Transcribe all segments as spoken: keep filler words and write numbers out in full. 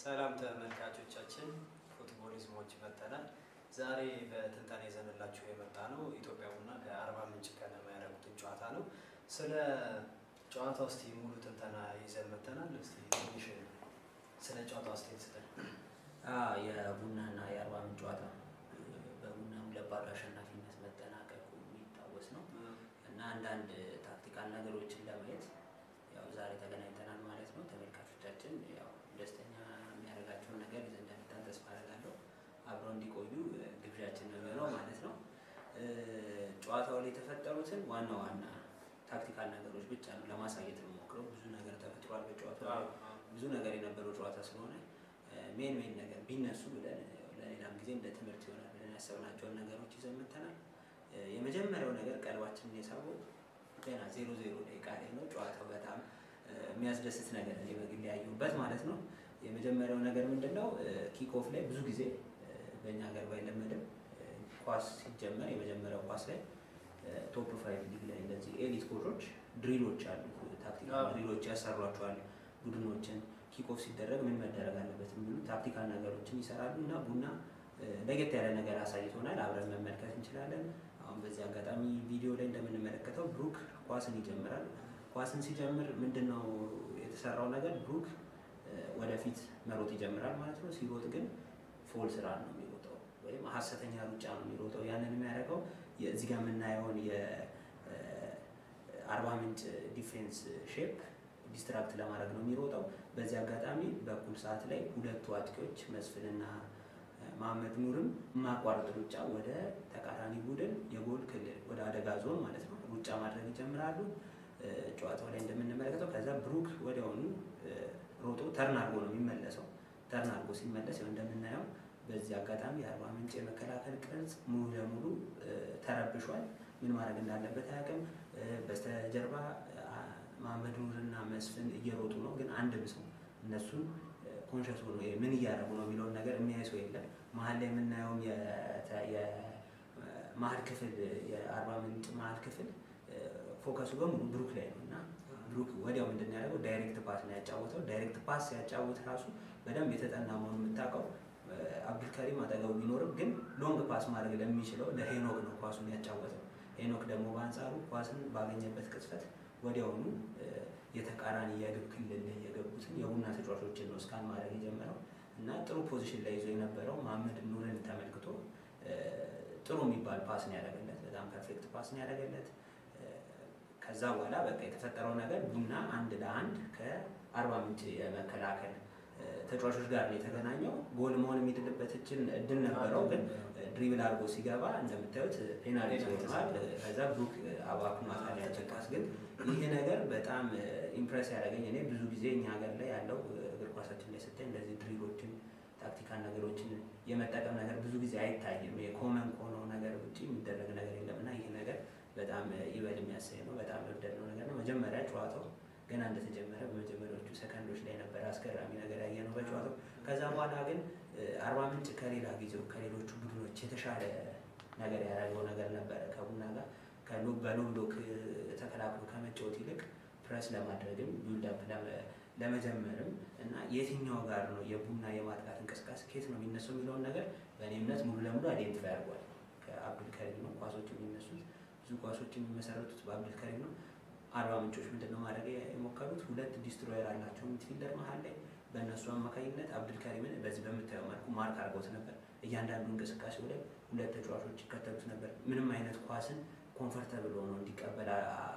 ሰላም ተመልካቾቻችን ፉትቦሊዝሞች መተናል። ዛሬ በትንታኔ ይዘንላችሁ የመጣ ነው ኢትዮጵያ ቡና ከአርባ ምንጭ ከነማ ያደረጉትን ጨዋታ ነው። ስለ ጨዋታው እስቲ ሙሉ ትንተና ይዘን መተናል። እስቲ ትንሽ ስለ ጨዋታው አስተያየት ስጠን። አዎ የቡናና የአርባ ምንጭ ጨዋታ በቡና ሁለት ባዶ አሸናፊነት መጠናቀቁ የሚታወስ ነው እና አንዳንድ ታክቲካል ነገሮችን ለማየት ያው ዛሬ ተገናኝተናል ማለት ነው። ተመልካቾቻችን ያው ደስተኛ የሚያደርጋቸውን ነገር ይዘን እንደመጣን ተስፋ አደርጋለሁ። አብረው እንዲቆዩ ግብዣችን ነው ማለት ነው። ጨዋታው ላይ የተፈጠሩትን ዋና ዋና ታክቲካል ነገሮች ብቻ ነው ለማሳየት የምሞክረው። ብዙ ነገር ተፈጥሯል በጨዋታው ብዙ ነገር የነበረው ጨዋታ ስለሆነ ሜን ሜን ነገር ቢነሱ ብለን ለሌላም ጊዜ እንደ ትምህርት ይሆናል ብለን ያሰብናቸውን ነገሮች ይዘን መጥተናል። የመጀመሪያው ነገር ቀልባችንን የሳበው ገና ዜሮ ዜሮ ደቂቃ ላይ ነው። ጨዋታው በጣም የሚያስደስት ነገር ነው በግል ያየሁበት ማለት ነው። የመጀመሪያው ነገር ምንድነው ኪክ ኦፍ ላይ ብዙ ጊዜ በእኛ ሀገር ባይለመድም ኳስ ሲጀመር የመጀመሪያው ኳስ ላይ ቶፕ ፋይቭ ሊግ ላይ እንደዚህ ኤሊት ኮቾች ድሪሎች አሉ፣ ታክቲካል ድሪሎች ያሰሯቸዋል። ቡድኖችን ኪክ ኦፍ ሲደረግ ምን መደረግ አለበት የሚሉ ታክቲካል ነገሮችን ይሰራሉ እና ቡና ለየት ያለ ነገር አሳይቶናል። አብረን መመልከት እንችላለን። አሁን በዚህ አጋጣሚ ቪዲዮ ላይ እንደምንመለከተው ብሩክ ኳስን ይጀምራል። ኳስን ሲጀምር ምንድነው የተሰራው ነገር? ብሩክ ወደፊት መሮጥ ይጀምራል ማለት ነው። ሲሮጥ ግን ፎል ስራ ነው የሚሮጠው ወይም ሀሰተኛ ሩጫ ነው የሚሮጠው። ያንን የሚያደርገው እዚህ ጋር የምናየውን የአርባ ምንጭ ዲፌንስ ሼፕ ዲስትራክት ለማድረግ ነው የሚሮጠው። በዚህ አጋጣሚ በኩል ሰዓት ላይ ሁለቱ አጥቂዎች መስፍንና መሐመድ ኑርም ማቋረጥ ሩጫ ወደ ተቃራኒ ቡድን የጎል ክልል ወደ አደጋ ዞን ማለት ነው ሩጫ ማድረግ ይጀምራሉ። ጨዋታው ላይ እንደምንመለከተው ከዛ ብሩክ ወዲያውኑ ሮጦ ተርን አድርጎ ነው የሚመለሰው። ተርን አድርጎ ሲመለስ እንደምናየው በዚህ አጋጣሚ የአርባ ምንጭ የመከላከል ቅርጽ ሙሉ ለሙሉ ተረብሿል። ምን ማድረግ እንዳለበት አያውቅም። በስተጀርባ መሐመድ ኑርና መስፍን እየሮጡ ነው፣ ግን አንድም ሰው እነሱን ኮንሸስ ሆኖ ምን እያደረጉ ነው የሚለውን ነገር የሚያይ ሰው የለም። መሀል ላይ የምናየውም የመሀል ክፍል የአርባ ምንጭ መሀል ክፍል ፎከሱ በሙሉ ብሩክ ላይ ነው እና ብሩክ ወዲያው ምንድን ነው ያደረገው? ዳይሬክት ፓስ ነው ያጫወተው። ዳይሬክት ፓስ ሲያጫወት ራሱ በደንብ የተጠና መሆኑን የምታውቀው አብዱልከሪም አጠገቡ ቢኖርም ግን ሎንግ ፓስ ማድረግ ለሚችለው ለሄኖክ ነው ኳሱን ያጫወተው። ሄኖክ ደግሞ በአንጻሩ ኳስን ባገኘበት ቅጽበት ወዲያውኑ የተቃራኒ የግብ ክልል ላይ የገቡትን የቡና ተጫዋቾችን ነው ስካን ማድረግ የጀመረው እና ጥሩ ፖዚሽን ላይ ይዞ የነበረው መሐመድ ኑርን ተመልክቶ ጥሩ የሚባል ፓስ ነው ያደረገለት። በጣም ፐርፌክት ፓስ ነው ያደረገለት። ከዛ በኋላ በቃ የተፈጠረው ነገር ቡና አንድ ለአንድ ከአርባ ምንጭ የመከላከል ተጫዋቾች ጋር ነው የተገናኘው። ጎል መሆን የሚድልበት እድል ነበረው፣ ግን ድሪብል አድርጎ ሲገባ እንደምታዩት ፔናልቲ ሆኗል። ከዛ ብሩክ አባክኗታል ያችን ኳስ። ግን ይሄ ነገር በጣም ኢምፕሬስ ያደረገኝ እኔ ብዙ ጊዜ እኛ ሀገር ላይ ያለው እግር ኳሳችን ላይ ስታይ እንደዚህ ድሪሎችን ታክቲካል ነገሮችን የመጠቀም ነገር ብዙ ጊዜ አይታይም። የኮመን ከሆነው ነገር ውጭ የሚደረግ ነገር የለም እና ይሄ ነገር በጣም ይበል የሚያሳይ ነው። በጣም የወደድነው ነገር ነው። መጀመሪያ ጨዋታው ገና እንደተጀመረ በመጀመሪያዎቹ ሰከንዶች ላይ ነበር አስገራሚ ነገር ያየነው በጨዋታው። ከዛ በኋላ ግን አርባ ምንጭ ከሌላ ጊዜው ከሌሎቹ ቡድኖች የተሻለ ነገር ያደረገው ነገር ነበረ። ከቡና ጋር ከሎብ በሎብ ብሎክ ተከላክሎ ከመጫወት ይልቅ ፕረስ ለማድረግም ቢልድ አፕ ለመጀመርም እና የትኛው ጋር ነው የቡና የማጥቃት እንቅስቃሴ ከየት ነው የሚነሳው የሚለውን ነገር በእኔ እምነት ሙሉ ለሙሉ አይዴንቲፋይ አድርጓል። ከአብዱልከሪም ነው ኳሶች የሚነሱት፣ ብዙ ኳሶች የሚመሰረቱት በአብዱልከሪም ነው። አርባ ምንጮች ምንድነው ማድረግ የሞከሩት? ሁለት ዲስትሮየር አላቸው ሚድፊልደር መሀል ላይ። በእነሱ አማካኝነት አብዱልከሪምን በዚህ በምታየው መልኩ ማርክ አድርገውት ነበር። እያንዳንዱ እንቅስቃሴ ላይ ሁለት ተጫዋቾች ይከተሉት ነበር። ምንም አይነት ኳስን ኮምፎርታብል ሆኖ እንዲቀበል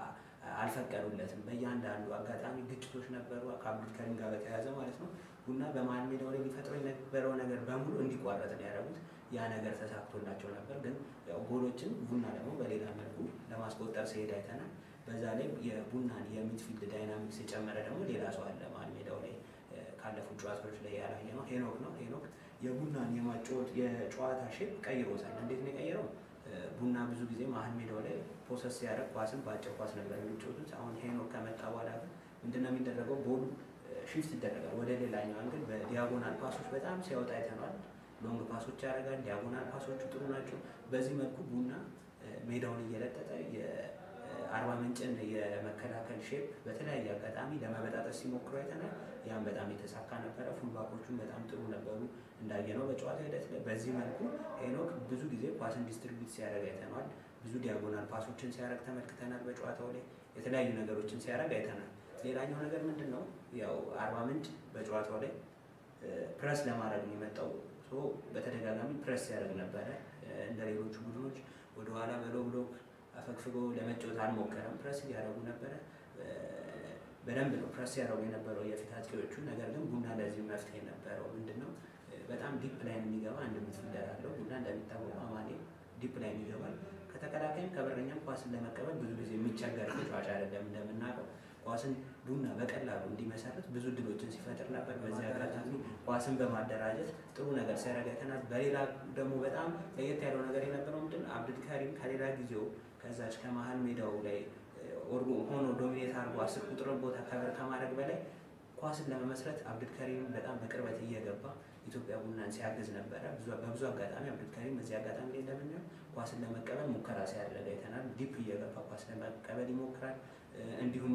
አልፈቀዱለትም። በእያንዳንዱ አጋጣሚ ግጭቶች ነበሩ ከአብዱልከሪም ጋር በተያያዘ ማለት ነው። ቡና በመሀል ሜዳው ላይ ሊፈጥረው የነበረው ነገር በሙሉ እንዲቋረጥ ነው ያደረጉት። ያ ነገር ተሳክቶላቸው ነበር። ግን ያው ጎሎችን ቡና ደግሞ በሌላ መልኩ ለማስቆጠር ሲሄድ አይተናል። በዛ ላይ የቡናን የሚድፊልድ ዳይናሚክስ የጨመረ ደግሞ ሌላ ሰው አለ መሀል ሜዳው ላይ ካለፉት ጨዋታዎች ላይ ያላየ ነው ሄኖክ ነው። ሄኖክ የቡናን የማጫወት የጨዋታ ሼፕ ቀይሮታል። እንዴት ነው የቀየረው? ቡና ብዙ ጊዜ መሀል ሜዳው ላይ ፖሰስ ሲያደርግ ኳስን በአጭር ኳስ ነበር የሚጫወቱት። አሁን ሄኖክ ከመጣ በኋላ ግን ምንድነው የሚደረገው? ቦሉ ሺፍት ይደረጋል ወደ ሌላኛው አንግል። በዲያጎናል ፓሶች በጣም ሲያወጣ አይተናል። ሎንግ ፓሶች ያደርጋል። ዲያጎናል ፓሶቹ ጥሩ ናቸው። በዚህ መልኩ ቡና ሜዳውን እየለጠጠ አርባ ምንጭን የመከላከል ሼፕ በተለያየ አጋጣሚ ለመበጣጠስ ሲሞክሩ አይተናል። ያን በጣም የተሳካ ነበረ። ፉልባኮቹም በጣም ጥሩ ነበሩ እንዳየነው በጨዋታ ሂደት ላይ። በዚህ መልኩ ሄኖክ ብዙ ጊዜ ኳስን ዲስትሪቢዩት ሲያደርግ አይተናል። ብዙ ዲያጎናል ፓሶችን ሲያደርግ ተመልክተናል። በጨዋታው ላይ የተለያዩ ነገሮችን ሲያደርግ አይተናል። ሌላኛው ነገር ምንድን ነው? ያው አርባ ምንጭ በጨዋታው ላይ ፕረስ ለማድረግ ነው የመጣው። በተደጋጋሚ ፕረስ ሲያደርግ ነበረ። እንደ ሌሎቹ ቡድኖች ወደኋላ በሎ ብሎክ አፈግፍጎ ለመጫወት አልሞከረም። ፕረስ እያደረጉ ነበረ። በደንብ ነው ፕረስ ያደረጉ የነበረው የፊት አጥቂዎቹ። ነገር ግን ቡና ለዚህ መፍትሄ ነበረው። ምንድነው? በጣም ዲፕ ላይን የሚገባ አንድ ሚድፊልደር አለው። ቡና እንደሚታወቀው አማኔ ዲፕ ላይን ይገባል። ከተከላካይም ከበረኛም ኳስን ለመቀበል ብዙ ጊዜ የሚቸገር ተጫዋች አይደለም። እንደምናውቀው ኳስን ቡና በቀላሉ እንዲመሰርት ብዙ ድሎችን ሲፈጥር ነበር። በዚህ አጋጣሚ ኳስን በማደራጀት ጥሩ ነገር ሲያደርግ አይተናል። በሌላ ደግሞ በጣም ለየት ያለው ነገር የነበረው ምንድነው? አብዱልካሪም ከሌላ ጊዜው ከዛች ከመሀል ሜዳው ላይ ሆኖ ዶሚኔት አድርጎ አስር ቁጥር ቦታ ከበር ከማድረግ በላይ ኳስን ለመመስረት አብዱልካሪም በጣም በቅርበት እየገባ ኢትዮጵያ ቡናን ሲያግዝ ነበረ። በብዙ አጋጣሚ አብዱልካሪም በዚህ አጋጣሚ ላይ እንደምናየው ኳስን ለመቀበል ሙከራ ሲያደርግ አይተናል። ዲፕ እየገባ ኳስ ለመቀበል ይሞክራል። እንዲሁም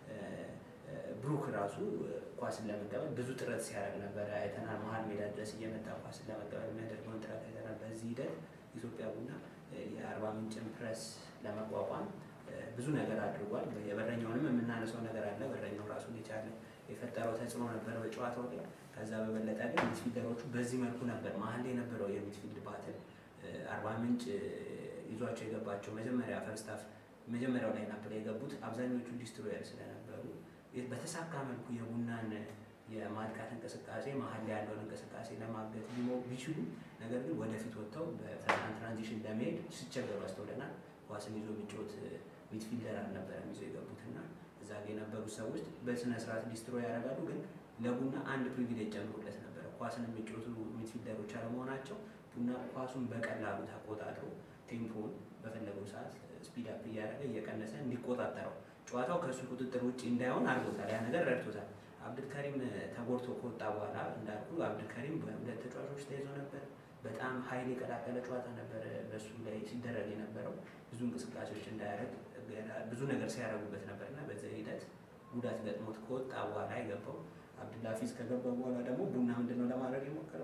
ብሩክ ራሱ ኳስን ለመቀበል ብዙ ጥረት ሲያደርግ ነበረ አይተናል። መሀል ሜዳ ድረስ እየመጣ ኳስን ለመቀበል የሚያደርገውን ጥረት አይተናል። በዚህ ሂደት ኢትዮጵያ ቡና የአርባ ምንጭን ፕረስ ለመቋቋም ብዙ ነገር አድርጓል። የበረኛውንም የምናነሳው ነገር አለ። በረኛው ራሱን የቻለ የፈጠረው ተጽዕኖ ነበር በጨዋታው ላይ። ከዛ በበለጠ ግን ሚድፊልደሮቹ በዚህ መልኩ ነበር መሀል ላይ የነበረው የሚድፊልድ ባትል አርባ ምንጭ ይዟቸው የገባቸው መጀመሪያ ፈርስት ሃፍ መጀመሪያው ላይ ናፕ ላይ የገቡት አብዛኞቹ ዲስትሮየር ስለነበሩ በተሳካ መልኩ የቡናን የማጥቃት እንቅስቃሴ መሀል ላይ ያለውን እንቅስቃሴ ለማገት ቢችሉ፣ ነገር ግን ወደፊት ወጥተው በፈጣን ትራንዚሽን ለመሄድ ሲቸገሩ አስተውለናል። ኳስን ይዞ የሚጫወት ሚድፊልደር አልነበረም ይዞ የገቡትና እዛ ጋ የነበሩት ሰዎች በስነ ስርዓት ዲስትሮይ ያደርጋሉ። ግን ለቡና አንድ ፕሪቪሌጅ ጨምሮለት ነበረ። ኳስን የሚጫወቱ ሚድፊልደሮች አለመሆናቸው ቡና ኳሱን በቀላሉ ተቆጣጥሮ ቴምፖን በፈለገው ሰዓት ስፒድ አፕ እያደረገ እየቀነሰ እንዲቆጣጠረው ጨዋታው ከእሱ ቁጥጥር ውጭ እንዳይሆን አድርጎታል። ያ ነገር ረድቶታል። አብዱልካሪም ተጎድቶ ከወጣ በኋላ እንዳልኩ አብዱልካሪም በሁለት ተጫዋቾች ተይዞ ነበር። በጣም ኃይል የቀላቀለ ጨዋታ ነበር በእሱ ላይ ሲደረግ የነበረው። ብዙ እንቅስቃሴዎች እንዳያደርግ ብዙ ነገር ሲያደርጉበት ነበርና በዛ ሂደት ጉዳት ገጥሞት ከወጣ በኋላ የገባው አብዱልሀፊዝ ከገባ በኋላ ደግሞ ቡና ምንድነው ለማድረግ የሞከረው?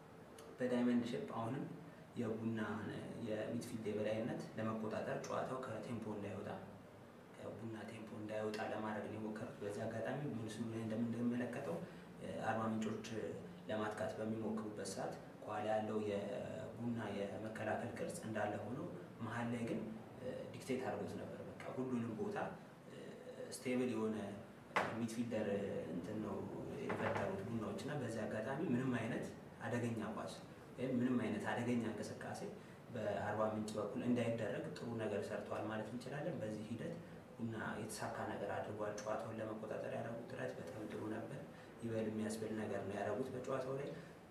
በዳይመንድ ሼፕ አሁንም የቡና የሚድፊልድ የበላይነት ለመቆጣጠር ጨዋታው ከቴምፖ እንዳይወጣ ቡና ቴምፖ እንዳይወጣ ለማድረግ ነው የሞከሩት። በዚህ አጋጣሚ ምስሉ ላይ እንደምንመለከተው አርባ ምንጮች ለማጥቃት በሚሞክሩበት ሰዓት ከኋላ ያለው የቡና የመከላከል ቅርጽ እንዳለ ሆኖ መሀል ላይ ግን ዲክቴት አድርጎት ነበር። በቃ ሁሉንም ቦታ ስቴብል የሆነ ሚድፊልደር እንትን ነው የፈጠሩት ቡናዎች እና በዚህ አጋጣሚ ምንም አይነት አደገኛ ኳስ ወይም ምንም አይነት አደገኛ እንቅስቃሴ በአርባ ምንጭ በኩል እንዳይደረግ ጥሩ ነገር ሰርተዋል ማለት እንችላለን። በዚህ ሂደት ቡና የተሳካ ነገር አድርጓል። ጨዋታውን ለመቆጣጠር ያደረጉት ጥረት በጣም ጥሩ ነበር። ይበል የሚያስብል ነገር ነው ያደረጉት በጨዋታው ላይ።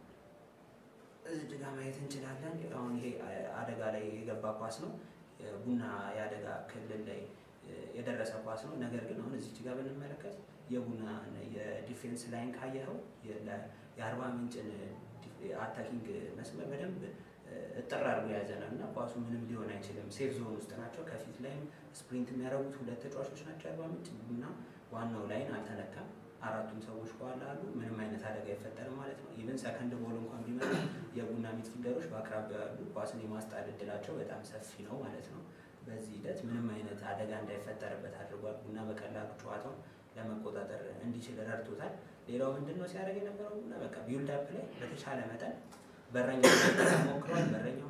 እዚህ ጋር ማየት እንችላለን። አሁን ይሄ አደጋ ላይ የገባ ኳስ ነው። ቡና የአደጋ ክልል ላይ የደረሰ ኳስ ነው። ነገር ግን አሁን እዚህ ጋር ብንመለከት የቡና የዲፌንስ ላይን ካየኸው የአርባ ምንጭን አታኪንግ መስመር በደንብ እጥር አድርጎ የያዘ ነው እና ኳሱ ምንም ሊሆን አይችልም። ሴፍ ዞን ውስጥ ናቸው። ከፊት ላይም ስፕሪንት የሚያደርጉት ሁለት ተጫዋቾች ናቸው አርባ ምንጭ። ቡና ዋናው ላይን አልተነካም። አራቱም ሰዎች ከኋላ አሉ። ምንም አይነት አደጋ አይፈጠርም ማለት ነው። ኢቨን ሰከንድ ቦል እንኳን ቢመጣ የቡና ሚድፊልደሮች በአቅራቢያው ያሉ ኳስን የማስጣል እድላቸው በጣም ሰፊ ነው ማለት ነው። በዚህ ሂደት ምንም አይነት አደጋ እንዳይፈጠርበት አድርጓል። ቡና በቀላሉ ጨዋታውን ለመቆጣጠር እንዲችል ረድቶታል። ሌላው ምንድነው ሲያደርግ የነበረው? ቡና በቃ ቢውልድ አፕ ላይ በተቻለ መጠን በረኛው ሞክሯል። በረኛው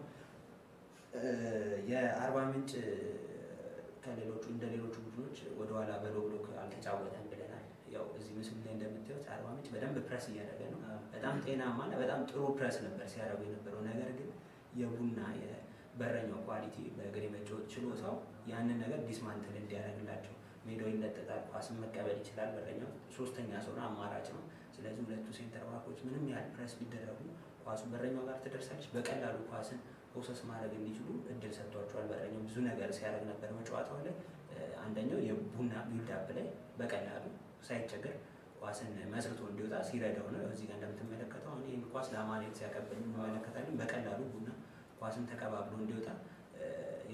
የአርባ ምንጭ ከሌሎቹ እንደ ሌሎቹ ቡድኖች ወደኋላ በሎ ብሎክ አልተጫወተም ብለናል። ያው እዚህ ምስሉ ላይ እንደምታዩት አርባ ምንጭ በደንብ ፕረስ እያደረገ ነው። በጣም ጤናማና በጣም ጥሩ ፕረስ ነበር ሲያደርጉ የነበረው። ነገር ግን የቡና የበረኛው ኳሊቲ በእግር የመጫወት ችሎታው ያንን ነገር ዲስማንትል እንዲያደርግላቸው ሜዳው ይለጠጣል። ኳስን መቀበል ይችላል። በረኛው ሶስተኛ ሰው ነው፣ አማራጭ ነው። ስለዚህ ሁለቱ ሴንተር ባኮች ምንም ያህል ፕረስ ቢደረጉ ኳሱ በረኛው ጋር ትደርሳለች። በቀላሉ ኳስን ፕሮሰስ ማድረግ እንዲችሉ እድል ሰጥቷቸዋል። በረኛው ብዙ ነገር ሲያደርግ ነበር በጨዋታው ላይ። አንደኛው የቡና ቢልድ አፕ ላይ በቀላሉ ሳይቸገር ኳስን መስርቶ እንዲወጣ ሲረዳው ነው። እዚህ ጋር እንደምትመለከተው አሁን ይህን ኳስ ለአማኔት ሲያቀብል እንመለከታለን። በቀላሉ ቡና ኳስን ተቀባብሎ እንዲወጣ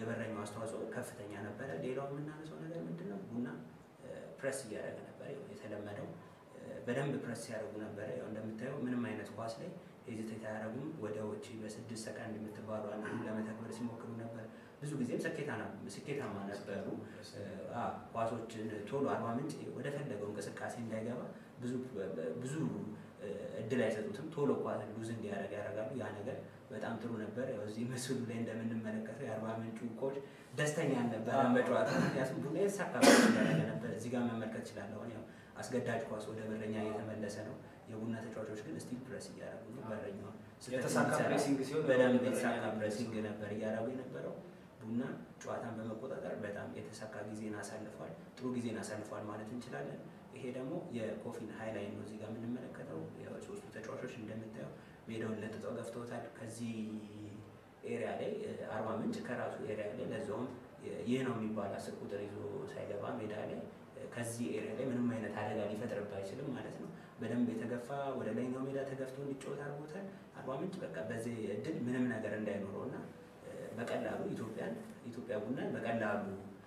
የበረኛው አስተዋጽኦ ከፍተኛ ነበረ። ሌላው የምናነሳው ነገር ምንድነው? ቡና ፕሬስ እያደረገ ነበር። የተለመደው በደንብ ፕሬስ ሲያደርጉ ነበረ። ያው እንደምታየው ምንም አይነት ኳስ ላይ ሄዚቴት አያደርጉም። ወደ ውጪ በስድስት ሰከንድ የምትባሉ አንዱን ለመተግበር ሲሞክሩ ነበር። ብዙ ጊዜም ስኬታማ ነበሩ። ኳሶችን ቶሎ አርባ ምንጭ ወደ ፈለገው እንቅስቃሴ እንዳይገባ ብዙ ብዙ እድል አይሰጡትም። ቶሎ ኳስ ሉዝ እንዲያደርግ ያደርጋሉ። ያ ነገር በጣም ጥሩ ነበር። ያው እዚህ ምስሉ ላይ እንደምንመለከተው የአርባ ምንጩ ኮች ደስተኛ ነበር በጨዋታ። ምክንያቱም ቡና የተሳካ ያደረገ ነበር። እዚህ ጋር መመልከት ይችላል። አሁን ያው አስገዳጅ ኳስ ወደ በረኛ እየተመለሰ ነው። የቡና ተጫዋቾች ግን ስቲል ፕሬስ እያደረጉ ነው። በረኛው የተሳካ ፕሬሲንግ ሲሆን በደንብ የተሳካ ፕሬሲንግ ነበር እያደረጉ የነበረው። ቡና ጨዋታን በመቆጣጠር በጣም የተሳካ ጊዜን አሳልፏል። ጥሩ ጊዜን አሳልፏል ማለት እንችላለን። ይሄ ደግሞ የኮፊን ሃይላይት ነው። እዚህ ጋር የምንመለከተው ያው ሶስቱ ተጫዋቾች እንደምታየው ሜዳውን ለጥጠው ገፍተውታል። ከዚህ ኤሪያ ላይ አርባ ምንጭ ከራሱ ኤሪያ ላይ ለዛውም ይህ ነው የሚባል አስር ቁጥር ይዞ ሳይገባ ሜዳ ላይ ከዚህ ኤሪያ ላይ ምንም አይነት አደጋ ሊፈጥርበት አይችልም ማለት ነው። በደንብ የተገፋ ወደ ላይኛው ሜዳ ተገፍቶ እንዲጫወት አድርጎታል። አርባ ምንጭ በቃ በዚህ እድል ምንም ነገር እንዳይኖረውና በቀላሉ ኢትዮጵያን ኢትዮጵያ ቡናን በቀላሉ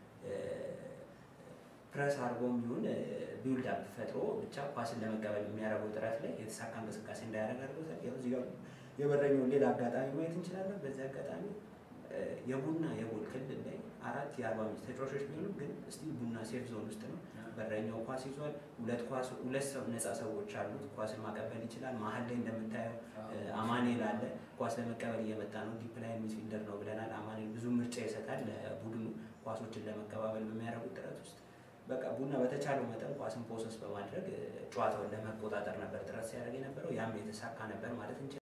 ፕረስ አድርጎም ይሁን ቢውልድ አፕ ፈጥሮ ብቻ ኳስን ለመቀበል የሚያደርገው ጥረት ላይ የተሳካ እንቅስቃሴ እንዳያደርግ አድርጎታል። ያው እዚህ ጋር የበረኛውን ሌላ አጋጣሚ ማየት እንችላለን። በዚህ አጋጣሚ የቡና የጎል ክልል ላይ አራት የአርባ ምንጭ ተጫዋቾች ቢሆኑ ግን እስቲ ቡና ሴፍ ዞን ውስጥ ነው። በረኛው ኳስ ይዟል። ሁለት ኳስ ሁለት ሰው ነፃ ሰዎች አሉት። ኳስን ማቀበል ይችላል። መሀል ላይ እንደምታየው አማኔል አለ። ኳስ ለመቀበል እየመጣ ነው። ዲፕ ላይን ሚድፊልደር ነው ብለናል። አማኔል ብዙ ምርጫ ይሰጣል ለቡድኑ ኳሶችን ለመቀባበል በሚያደርጉት ጥረት ውስጥ። በቃ ቡና በተቻለው መጠን ኳስን ፖሰስ በማድረግ ጨዋታውን ለመቆጣጠር ነበር ጥረት ሲያደርግ የነበረው። ያም የተሳካ ነበር ማለት እንችላለን።